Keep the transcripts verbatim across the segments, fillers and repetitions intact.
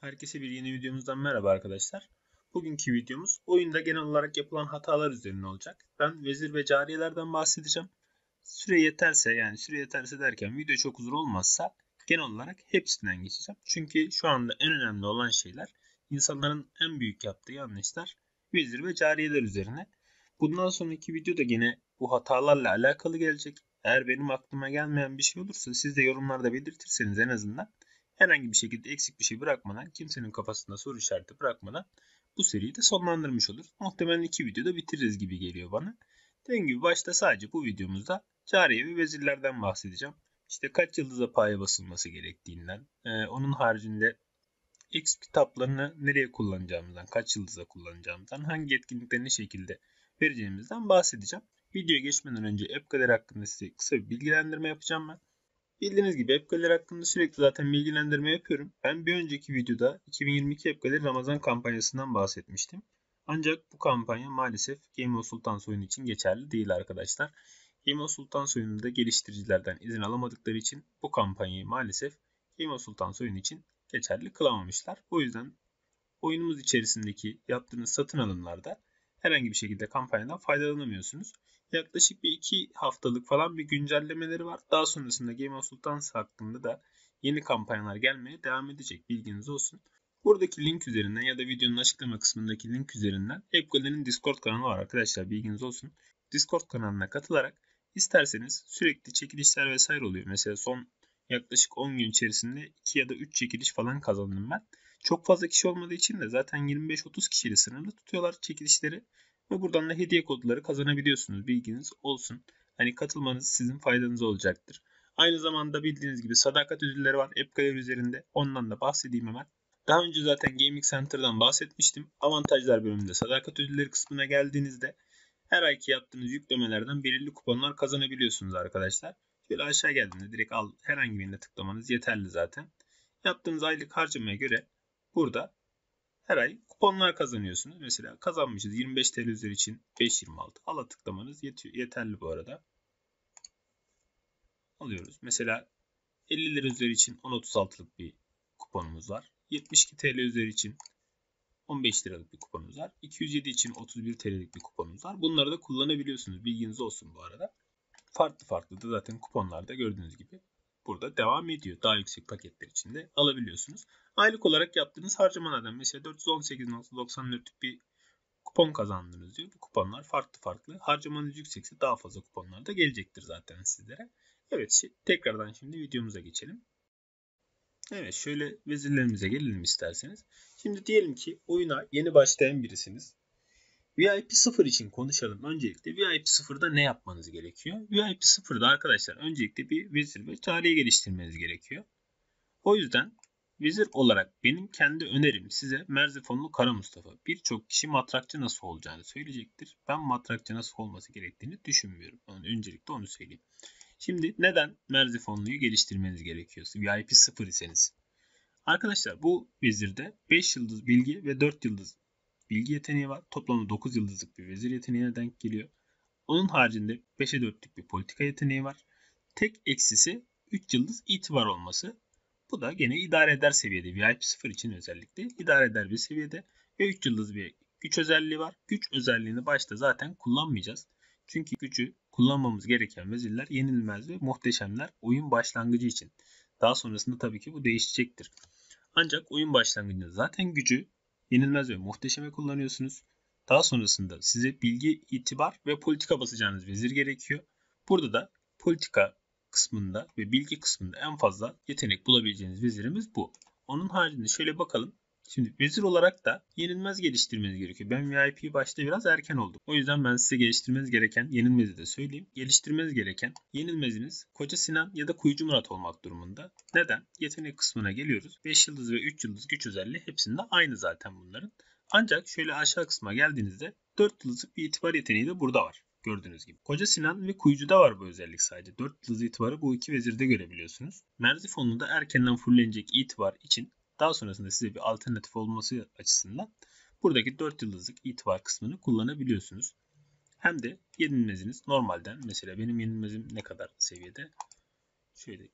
Herkese bir yeni videomuzdan merhaba arkadaşlar. Bugünkü videomuz oyunda genel olarak yapılan hatalar üzerine olacak. Ben vezir ve cariyelerden bahsedeceğim. Süre yeterse yani süre yeterse derken video çok uzun olmazsa genel olarak hepsinden geçeceğim. Çünkü şu anda en önemli olan şeyler insanların en büyük yaptığı yanlışlar vezir ve cariyeler üzerine. Bundan sonraki video da gene bu hatalarla alakalı gelecek. Eğer benim aklıma gelmeyen bir şey olursa siz de yorumlarda belirtirseniz en azından herhangi bir şekilde eksik bir şey bırakmadan, kimsenin kafasında soru işareti bırakmadan bu seriyi de sonlandırmış olur. Muhtemelen iki videoda bitiririz gibi geliyor bana. Dediğim gibi başta sadece bu videomuzda cariye ve vezirlerden bahsedeceğim. İşte kaç yıldıza paya basılması gerektiğinden, e, onun haricinde X kitaplarını nereye kullanacağımızdan, kaç yıldıza kullanacağımızdan, hangi etkinlikleri ne şekilde vereceğimizden bahsedeceğim. Videoya geçmeden önce AppGallery hakkında size kısa bir bilgilendirme yapacağım ben. Bildiğiniz gibi AppGallery hakkında sürekli zaten bilgilendirme yapıyorum. Ben bir önceki videoda iki bin yirmi iki AppGallery Ramazan kampanyasından bahsetmiştim. Ancak bu kampanya maalesef Game of Sultans oyunu için geçerli değil arkadaşlar. Game of Sultans oyununda geliştiricilerden izin alamadıkları için bu kampanyayı maalesef Game of Sultans oyunu için geçerli kılamamışlar. O yüzden oyunumuz içerisindeki yaptığınız satın alımlarda herhangi bir şekilde kampanyadan faydalanamıyorsunuz. Yaklaşık bir iki haftalık falan bir güncellemeleri var. Daha sonrasında Game of Sultans hakkında da yeni kampanyalar gelmeye devam edecek. Bilginiz olsun. Buradaki link üzerinden ya da videonun açıklama kısmındaki link üzerinden AppGallery'nin Discord kanalı var arkadaşlar. Bilginiz olsun. Discord kanalına katılarak isterseniz sürekli çekilişler vesaire oluyor. Mesela son yaklaşık on gün içerisinde iki ya da üç çekiliş falan kazandım ben. Çok fazla kişi olmadığı için de zaten yirmi beş otuz kişiyle sınırlı tutuyorlar çekilişleri. Ve buradan da hediye kodları kazanabiliyorsunuz. Bilginiz olsun. Hani katılmanız sizin faydanıza olacaktır. Aynı zamanda bildiğiniz gibi sadakat ödülleri var AppGallery üzerinde. Ondan da bahsedeyim hemen. Daha önce zaten Gaming Center'dan bahsetmiştim. Avantajlar bölümünde sadakat ödülleri kısmına geldiğinizde her ayki yaptığınız yüklemelerden belirli kuponlar kazanabiliyorsunuz arkadaşlar. Şöyle aşağı geldiğinde direkt al herhangi birine tıklamanız yeterli zaten. Yaptığınız aylık harcamaya göre burada her ay kuponlar kazanıyorsunuz. Mesela kazanmışız yirmi beş T L üzeri için beş yirmi altı. Ala tıklamanız yetiyor, yeterli bu arada. Alıyoruz. Mesela elli lira üzeri için on otuz altılık bir kuponumuz var. yetmiş iki T L üzeri için on beş liralık bir kuponumuz var. iki yüz yedi için otuz bir T L'lik bir kuponumuz var. Bunları da kullanabiliyorsunuz. Bilginiz olsun bu arada. Farklı farklı da zaten kuponlarda gördüğünüz gibi burada devam ediyor. Daha yüksek paketler için de alabiliyorsunuz. Aylık olarak yaptığınız harcamalardan mesela dört yüz on sekiz nokta doksan dörtlük bir kupon kazandınız diyor. Bu kuponlar farklı farklı. Harcamanız yüksekse daha fazla kuponlar da gelecektir zaten sizlere. Evet, tekrardan şimdi videomuza geçelim. Evet, şöyle vezirlerimize gelelim isterseniz. Şimdi diyelim ki oyuna yeni başlayan birisiniz. V I P sıfır için konuşalım. Öncelikle V I P sıfırda ne yapmanız gerekiyor? V I P sıfırda arkadaşlar öncelikle bir vezir ve cariye geliştirmeniz gerekiyor. O yüzden vezir olarak benim kendi önerim size Merzifonlu Kara Mustafa. Birçok kişi matrakçı nasıl olacağını söyleyecektir. Ben matrakçı nasıl olması gerektiğini düşünmüyorum. Yani öncelikle onu söyleyeyim. Şimdi neden Merzifonlu'yu geliştirmeniz gerekiyor? V I P sıfır iseniz. Arkadaşlar bu vezirde beş yıldız bilgi ve dört yıldız bilgi yeteneği var. Toplamda dokuz yıldızlık bir vezir yeteneğine denk geliyor. Onun haricinde beşe dörtlük bir politika yeteneği var. Tek eksisi üç yıldız itibar olması. Bu da gene idare eder seviyede. V I P sıfır için özellikle idare eder bir seviyede. Ve üç yıldız bir güç özelliği var. Güç özelliğini başta zaten kullanmayacağız. Çünkü gücü kullanmamız gereken vezirler yenilmez ve muhteşemler oyun başlangıcı için. Daha sonrasında tabii ki bu değişecektir. Ancak oyun başlangıcında zaten gücü yenilmez ve muhteşeme kullanıyorsunuz. Daha sonrasında size bilgi, itibar ve politika basacağınız vezir gerekiyor. Burada da politika kısmında ve bilgi kısmında en fazla yetenek bulabileceğiniz vezirimiz bu. Onun haricinde şöyle bakalım. Şimdi vezir olarak da yenilmez geliştirmeniz gerekiyor. Ben V I P başta biraz erken oldum. O yüzden ben size geliştirmeniz gereken yenilmezi de söyleyeyim. Geliştirmeniz gereken yenilmeziniz Koca Sinan ya da Kuyucu Murat olmak durumunda. Neden? Yetenek kısmına geliyoruz. beş yıldız ve üç yıldız güç özelliği hepsinde aynı zaten bunların. Ancak şöyle aşağı kısma geldiğinizde dört yıldızlık bir itibar yeteneği de burada var. Gördüğünüz gibi. Koca Sinan ve Kuyucu'da var bu özellik sadece. dört yıldız itibarı bu iki vezirde görebiliyorsunuz. Merzifonlu da erkenden fullenecek itibar için daha sonrasında size bir alternatif olması açısından buradaki dört yıldızlık itibar kısmını kullanabiliyorsunuz. Hem de yenilmeziniz normalden mesela benim yenilmezim ne kadar seviyede? Şöyle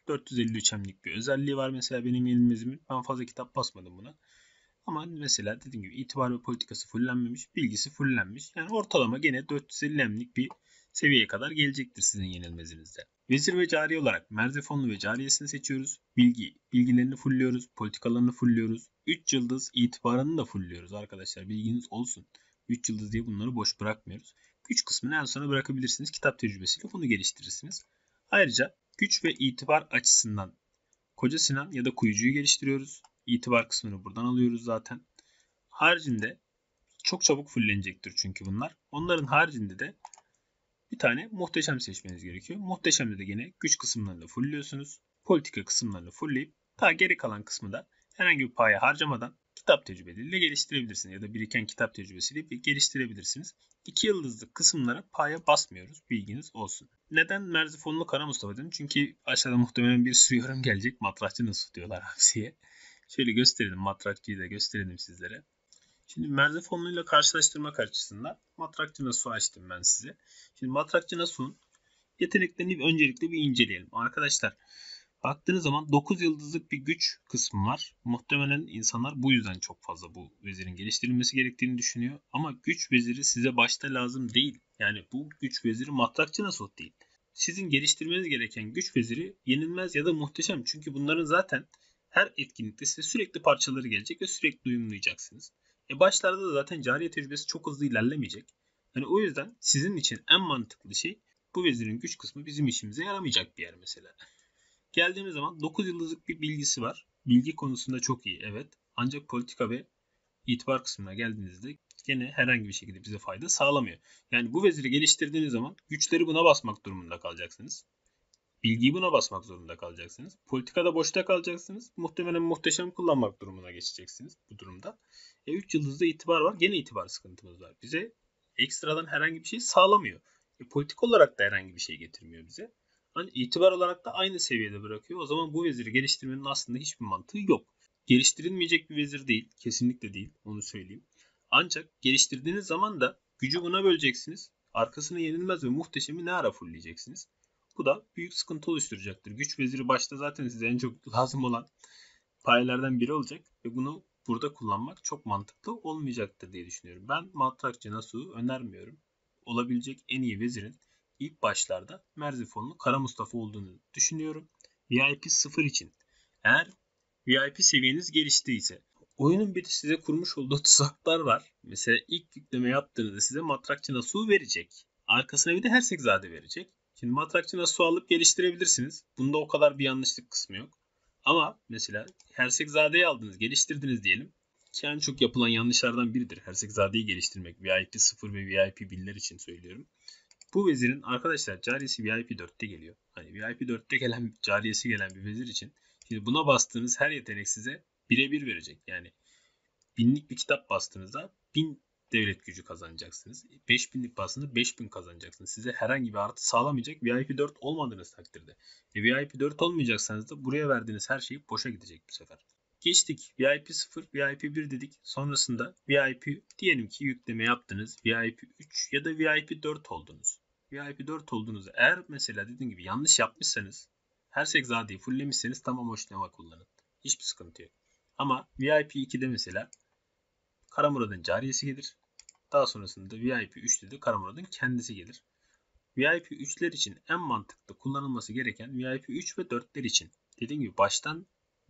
dört yüz elli üç hemlik bir özelliği var mesela benim yenilmezimin. Ben fazla kitap basmadım buna. Ama mesela dediğim gibi itibar ve politikası fullenmemiş, bilgisi fullenmiş. Yani ortalama gene dört yüz elli hemlik bir seviyeye kadar gelecektir sizin yenilmezinizde. Vezir ve cariye olarak Merzifonlu ve cariyesini seçiyoruz. Bilgi, bilgilerini fullliyoruz, politikalarını fullliyoruz. üç yıldız itibarını da fullliyoruz arkadaşlar. Bilginiz olsun. üç yıldız diye bunları boş bırakmıyoruz. Güç kısmını en sona bırakabilirsiniz. Kitap tecrübesiyle bunu geliştirirsiniz. Ayrıca güç ve itibar açısından Koca Sinan ya da Kuyucu'yu geliştiriyoruz. İtibar kısmını buradan alıyoruz zaten. Haricinde çok çabuk fullenecektir çünkü bunlar. Onların haricinde de bir tane muhteşem seçmeniz gerekiyor. Muhteşemde de yine güç kısımlarını fullliyorsunuz. Politika kısımlarını fullleyip daha geri kalan kısmı da herhangi bir paya harcamadan kitap tecrübeleriyle geliştirebilirsiniz. Ya da biriken kitap tecrübesiyle geliştirebilirsiniz. İki yıldızlık kısımlara paya basmıyoruz. Bilginiz olsun. Neden Merzifonlu Kara Mustafa dedim? Çünkü aşağıda muhtemelen bir sürü yorum gelecek. Matrakçı nasıl diyorlar hapsiye. Şöyle gösterelim. Matrakçıyı da gösterelim sizlere. Şimdi Merzifonlu ile karşılaştırmak açısından Matrakçı Nasuh'u açtım ben size. Şimdi Matrakçı Nasuh'un yeteneklerini öncelikle bir inceleyelim. Arkadaşlar baktığınız zaman dokuz yıldızlık bir güç kısmı var. Muhtemelen insanlar bu yüzden çok fazla bu vezirin geliştirilmesi gerektiğini düşünüyor. Ama güç veziri size başta lazım değil. Yani bu güç veziri Matrakçı Nasuh değil. Sizin geliştirmeniz gereken güç veziri yenilmez ya da muhteşem. Çünkü bunların zaten her etkinlikte size sürekli parçaları gelecek ve sürekli uyumlayacaksınız. E başlarda da zaten cariye tecrübesi çok hızlı ilerlemeyecek. Yani o yüzden sizin için en mantıklı şey bu vezirin güç kısmı bizim işimize yaramayacak bir yer mesela. Geldiğimiz zaman dokuz yıldızlık bir bilgisi var. Bilgi konusunda çok iyi evet. Ancak politika ve itibar kısmına geldiğinizde gene herhangi bir şekilde bize fayda sağlamıyor. Yani bu veziri geliştirdiğiniz zaman güçleri buna basmak durumunda kalacaksınız. Bilgiyi buna basmak zorunda kalacaksınız. Politikada boşta kalacaksınız. Muhtemelen muhteşem kullanmak durumuna geçeceksiniz bu durumda. E üç yıldızda itibar var. Gene itibar sıkıntımız var. Bize ekstradan herhangi bir şey sağlamıyor. E politik olarak da herhangi bir şey getirmiyor bize. Hani itibar olarak da aynı seviyede bırakıyor. O zaman bu veziri geliştirmenin aslında hiçbir mantığı yok. Geliştirilmeyecek bir vezir değil. Kesinlikle değil. Onu söyleyeyim. Ancak geliştirdiğiniz zaman da gücü buna böleceksiniz. Arkasına yenilmez ve muhteşemi ne ara fullleyeceksiniz. Bu da büyük sıkıntı oluşturacaktır. Güç veziri başta zaten size en çok lazım olan payelerden biri olacak ve bunu burada kullanmak çok mantıklı olmayacaktır diye düşünüyorum. Ben Matrakçı Nasuh'u önermiyorum. Olabilecek en iyi vezirin ilk başlarda Merzifonlu Kara Mustafa olduğunu düşünüyorum. V I P sıfır için eğer V I P seviyeniz geliştiyse oyunun bir size kurmuş olduğu tuzaklar var. Mesela ilk yükleme yaptığınızda size Matrakçı Nasuh'u verecek. Arkasına bir de Hersekzade verecek. Şimdi Matrakçı Nasuh'u alıp geliştirebilirsiniz. Bunda o kadar bir yanlışlık kısmı yok. Ama mesela Hersekzade'yi aldınız, geliştirdiniz diyelim. Ki en çok yapılan yanlışlardan biridir Hersekzade'yi geliştirmek. V I P sıfır ve V I P birler için söylüyorum. Bu vezirin arkadaşlar cariyesi V I P dörtte geliyor. Hani V I P dörtte gelen cariyesi gelen bir vezir için şimdi buna bastığınız her yetenek size birebir verecek. Yani binlik bir kitap bastığınızda bin devlet gücü kazanacaksınız. beş binlik bastığınızda beş bin kazanacaksınız. Size herhangi bir artı sağlamayacak V I P dört olmadığınız takdirde. E, V I P dört olmayacaksanız da buraya verdiğiniz her şey boşa gidecek bu sefer. Geçtik. V I P sıfır, V I P bir dedik. Sonrasında V I P diyelim ki yükleme yaptınız. V I P üç ya da V I P dört oldunuz. V I P dört olduğunuzda eğer mesela dediğim gibi yanlış yapmışsanız Hersekzade'yi fulllemişseniz tamam hoşlama kullanın. Hiçbir sıkıntı yok. Ama V I P ikide mesela Karamurad'ın cariyesi gelir. Daha sonrasında V I P üçte de Karamurad'ın kendisi gelir. V I P üçler için en mantıklı kullanılması gereken V I P üç ve dörtler için. Dediğim gibi baştan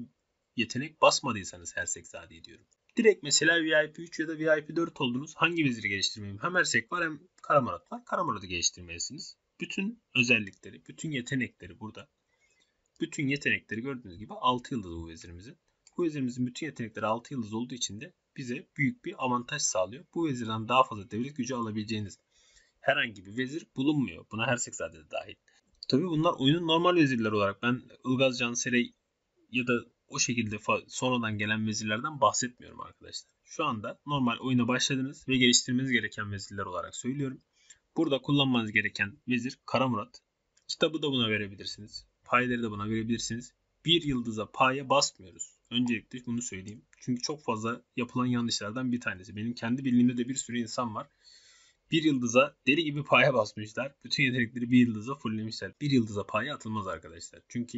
yetenek basmadıysanız Hersekzade'yi diyorum. Direkt mesela V I P üç ya da V I P dört oldunuz. Hangi veziri geliştirmeliyim? Hem Hersek var hem Karamurad var. Karamurad'ı geliştirmelisiniz. Bütün özellikleri, bütün yetenekleri burada. Bütün yetenekleri gördüğünüz gibi altı yıldız bu vezirimizin. Bu vezirimizin bütün yetenekleri altı yıldız olduğu için de bize büyük bir avantaj sağlıyor. Bu vezirden daha fazla devlet gücü alabileceğiniz herhangi bir vezir bulunmuyor. Buna Hersekzade de dahil. Tabii bunlar oyunun normal vezirleri olarak. Ben Ilgaz Canserey ya da o şekilde sonradan gelen vezirlerden bahsetmiyorum arkadaşlar. Şu anda normal oyuna başladınız ve geliştirmeniz gereken vezirler olarak söylüyorum. Burada kullanmanız gereken vezir Karamurad. Kitabı da buna verebilirsiniz. Payeleri de buna verebilirsiniz. Bir yıldıza paye basmıyoruz. Öncelikle bunu söyleyeyim. Çünkü çok fazla yapılan yanlışlardan bir tanesi. Benim kendi bildiğimde de bir sürü insan var. Bir yıldıza deli gibi paye basmışlar. Bütün yetenekleri bir yıldıza fulllemişler. Bir yıldıza paye atılmaz arkadaşlar. Çünkü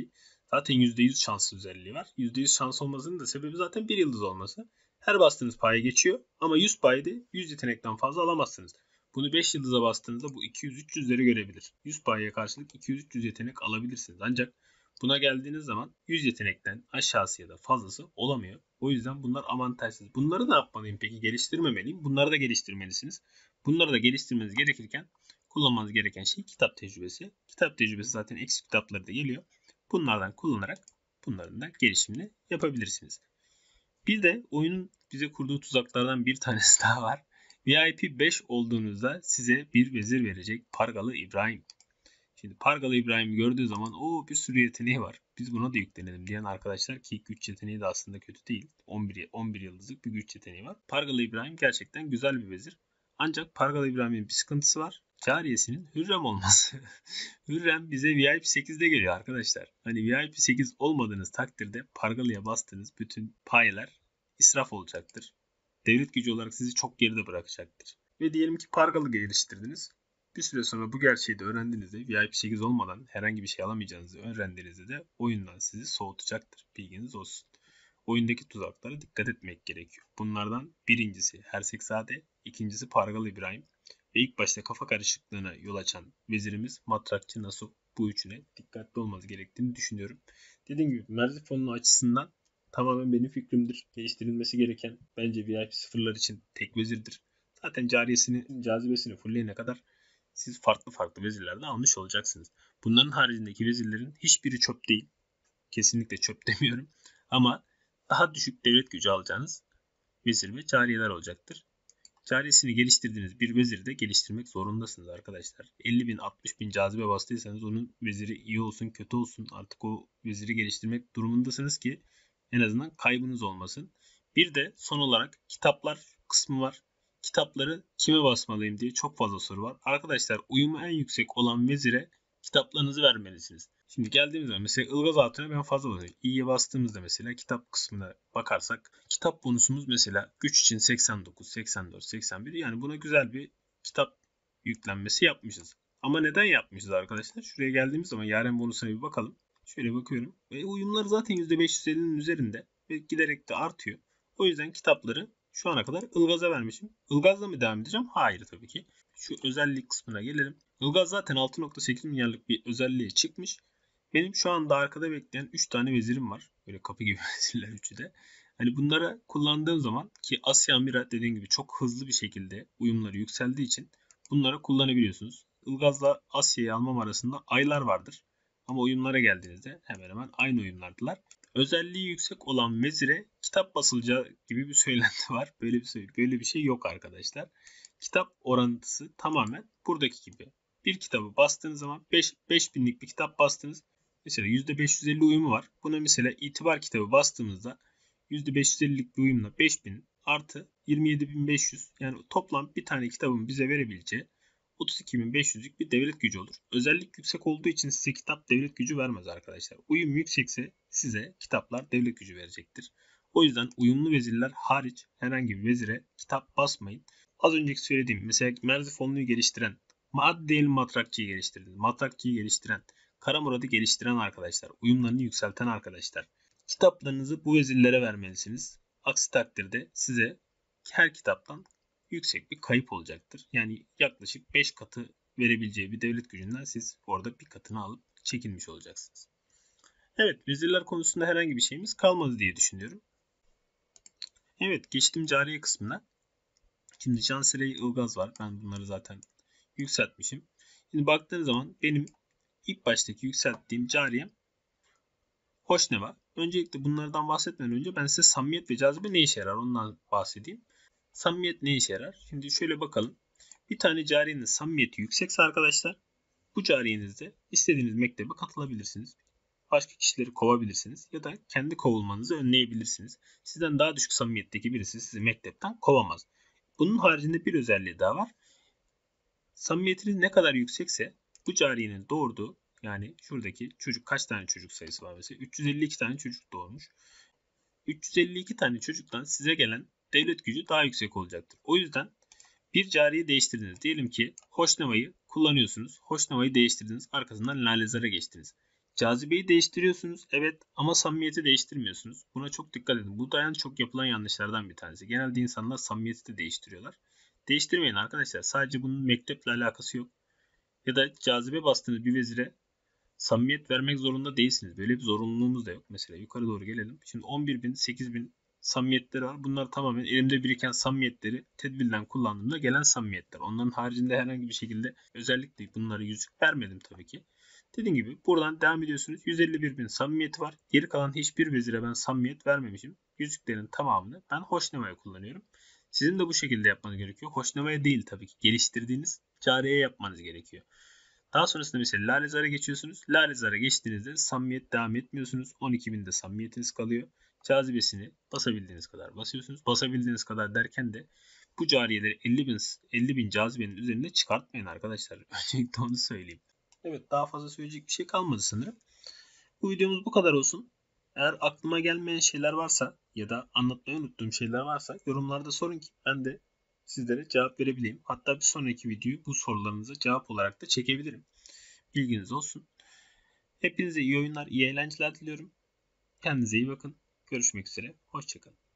Zaten yüzde yüz şanslı özelliği var. yüzde yüz şans olmasının da sebebi zaten bir yıldız olması. Her bastığınız paya geçiyor ama yüz payda yüz yetenekten fazla alamazsınız. Bunu beş yıldıza bastığınızda bu iki yüz üç yüzleri görebilir. yüz paya karşılık iki yüz üç yüz yetenek alabilirsiniz. Ancak buna geldiğiniz zaman yüz yetenekten aşağısı ya da fazlası olamıyor. O yüzden bunlar avantajsız. Bunları ne yapmalıyım peki? Geliştirmemeliyim. Bunları da geliştirmelisiniz. Bunları da geliştirmeniz gerekirken kullanmanız gereken şey kitap tecrübesi. Kitap tecrübesi zaten eksik kitapları da geliyor. Bunlardan kullanarak bunların da gelişimini yapabilirsiniz. Bir de oyunun bize kurduğu tuzaklardan bir tanesi daha var. V I P beş olduğunuzda size bir vezir verecek Pargalı İbrahim. Şimdi Pargalı İbrahim'i gördüğü zaman o bir sürü yeteneği var. Biz buna da yüklenelim diyen arkadaşlar ki güç yeteneği de aslında kötü değil. on bir, on bir yıldızlık bir güç yeteneği var. Pargalı İbrahim gerçekten güzel bir vezir. Ancak Pargalı İbrahim'in bir sıkıntısı var. Cariyesinin Hürrem olması. Hürrem bize V I P sekizde geliyor arkadaşlar. Hani V I P sekiz olmadığınız takdirde Pargalı'ya bastığınız bütün payeler israf olacaktır. Devlet gücü olarak sizi çok geride bırakacaktır. Ve diyelim ki Pargalı geliştirdiniz. Bir süre sonra bu gerçeği de öğrendiğinizde V I P sekiz olmadan herhangi bir şey alamayacağınızı öğrendiğinizde de oyundan sizi soğutacaktır. Bilginiz olsun. Oyundaki tuzaklara dikkat etmek gerekiyor. Bunlardan birincisi Hersekzade, ikincisi Pargalı İbrahim ve ilk başta kafa karışıklığına yol açan vezirimiz Matrakçı Nasuh. Bu üçüne dikkatli olmanız gerektiğini düşünüyorum. Dediğim gibi Merzifonlu açısından tamamen benim fikrimdir. Geliştirilmesi gereken bence V I P sıfırlar için tek vezirdir. Zaten cariyesini, cazibesini fullleyene kadar siz farklı farklı vezirlerden almış olacaksınız. Bunların haricindeki vezirlerin hiçbiri çöp değil. Kesinlikle çöp demiyorum. Ama daha düşük devlet gücü alacağınız vezir ve cariyeler olacaktır. Cariyesini geliştirdiğiniz bir veziri de geliştirmek zorundasınız arkadaşlar. elli bin altmış bin cazibe bastıysanız onun veziri iyi olsun kötü olsun artık o veziri geliştirmek durumundasınız ki en azından kaybınız olmasın. Bir de son olarak kitaplar kısmı var. Kitapları kime basmalıyım diye çok fazla soru var. Arkadaşlar uyumu en yüksek olan vezire kitaplarınızı vermelisiniz. Şimdi geldiğimiz zaman mesela Ilgaz Hatun'a ben fazla basıyorum. İ'ye bastığımızda mesela kitap kısmına bakarsak kitap bonusumuz mesela güç için seksen dokuz, seksen dört, seksen bir yani buna güzel bir kitap yüklenmesi yapmışız. Ama neden yapmışız arkadaşlar? Şuraya geldiğimiz zaman yaren bonusuna bir bakalım. Şöyle bakıyorum. Ve uyumları zaten yüzde beş yüz ellinin üzerinde ve giderek de artıyor. O yüzden kitapları şu ana kadar Ilgaz'a vermişim. Ilgaz'la mı devam edeceğim? Hayır tabii ki. Şu özellik kısmına gelelim. Ilgaz zaten altı nokta sekiz milyarlık bir özelliğe çıkmış. Benim şu anda arkada bekleyen üç tane vezirim var. Böyle kapı gibi vezirler üçü de. Hani bunları kullandığım zaman ki Asya Mira dediğim gibi çok hızlı bir şekilde uyumları yükseldiği için bunları kullanabiliyorsunuz. Ilgaz'la Asya'yı almam arasında aylar vardır. Ama uyumlara geldiğinizde hemen hemen aynı uyumlardılar. Özelliği yüksek olan vezire kitap basılacağı gibi bir söylenti var. Böyle bir şey, böyle bir şey yok arkadaşlar. Kitap orantısı tamamen buradaki gibi. Bir kitabı bastığınız zaman beş binlik bir kitap bastınız. Mesela yüzde beş yüz elli uyumu var. Buna mesela itibar kitabı bastığımızda yüzde beş yüz ellilik bir uyumla beş bin artı yirmi yedi bin beş yüz yani toplam bir tane kitabın bize verebileceği otuz iki bin beş yüzlük bir devlet gücü olur. Özellik yüksek olduğu için size kitap devlet gücü vermez arkadaşlar. Uyum yüksekse size kitaplar devlet gücü verecektir. O yüzden uyumlu vezirler hariç herhangi bir vezire kitap basmayın. Az önceki söylediğim mesela Merzifonlu'yu geliştiren, hadi diyelim Matrakçı'yı geliştirdiniz. Matrakçı'yı geliştiren, Karamurad'ı geliştiren arkadaşlar, uyumlarını yükselten arkadaşlar. Kitaplarınızı bu vezirlere vermelisiniz. Aksi takdirde size her kitaptan yüksek bir kayıp olacaktır. Yani yaklaşık beş katı verebileceği bir devlet gücünden siz orada bir katını alıp çekilmiş olacaksınız. Evet, vezirler konusunda herhangi bir şeyimiz kalmadı diye düşünüyorum. Evet, geçtim cariye kısmına. Şimdi Cansel'e Ilgaz var. Ben bunları zaten yükseltmişim. Şimdi baktığınız zaman benim ilk baştaki yükselttiğim cariyem Hoşneva. Öncelikle bunlardan bahsetmeden önce ben size samimiyet ve cazibe ne işe yarar ondan bahsedeyim. Samimiyet ne işe yarar? Şimdi şöyle bakalım. Bir tane cariyenin samimiyeti yüksekse arkadaşlar bu cariyenizde istediğiniz mektebe katılabilirsiniz. Başka kişileri kovabilirsiniz ya da kendi kovulmanızı önleyebilirsiniz. Sizden daha düşük samimiyetteki birisi sizi mektepten kovamaz. Bunun haricinde bir özelliği daha var. Samimiyetiniz ne kadar yüksekse bu cariyenin doğurduğu yani şuradaki çocuk kaç tane çocuk sayısı var mesela? üç yüz elli iki tane çocuk doğurmuş. üç yüz elli iki tane çocuktan size gelen devlet gücü daha yüksek olacaktır. O yüzden bir cariye değiştirdiniz. Diyelim ki Hoşneva'yı kullanıyorsunuz. Hoşneva'yı değiştirdiniz. Arkasından Lalezar'a geçtiniz. Cazibeyi değiştiriyorsunuz. Evet ama samimiyeti değiştirmiyorsunuz. Buna çok dikkat edin. Bu da en çok yapılan yanlışlardan bir tanesi. Genelde insanlar samimiyeti de değiştiriyorlar. Değiştirmeyin arkadaşlar. Sadece bunun mekteple alakası yok. Ya da cazibe bastığınız bir vezire samimiyet vermek zorunda değilsiniz. Böyle bir zorunluluğumuz da yok. Mesela yukarı doğru gelelim. Şimdi on bir bin, sekiz bin samimiyetleri var. Bunlar tamamen elimde biriken samimiyetleri tedbirden kullandığımda gelen samimiyetler. Onların haricinde herhangi bir şekilde özellikle bunlara yüzük vermedim tabii ki. Dediğim gibi buradan devam ediyorsunuz. yüz elli bir bin samimiyeti var. Geri kalan hiçbir vezire ben samimiyet vermemişim. Yüzüklerin tamamını ben hoşnemaya kullanıyorum. Sizin de bu şekilde yapmanız gerekiyor. Hoşnemaya değil tabii ki. Geliştirdiğiniz cariyeye yapmanız gerekiyor. Daha sonrasında mesela Lalezar'a geçiyorsunuz. Lalezar'a geçtiğinizde samimiyet devam etmiyorsunuz. on iki binde samimiyetiniz kalıyor. Cazibesini basabildiğiniz kadar basıyorsunuz. Basabildiğiniz kadar derken de bu cariyeleri elli bin, elli bin cazibenin üzerinde çıkartmayın arkadaşlar. Öncelikle onu söyleyeyim. Evet, daha fazla söyleyecek bir şey kalmadı sanırım. Bu videomuz bu kadar olsun. Eğer aklıma gelmeyen şeyler varsa ya da anlatmayı unuttuğum şeyler varsa yorumlarda sorun ki ben de sizlere cevap verebileyim. Hatta bir sonraki videoyu bu sorularınıza cevap olarak da çekebilirim. Bilginiz olsun. Hepinize iyi oyunlar, iyi eğlenceler diliyorum. Kendinize iyi bakın. Görüşmek üzere. Hoşçakalın.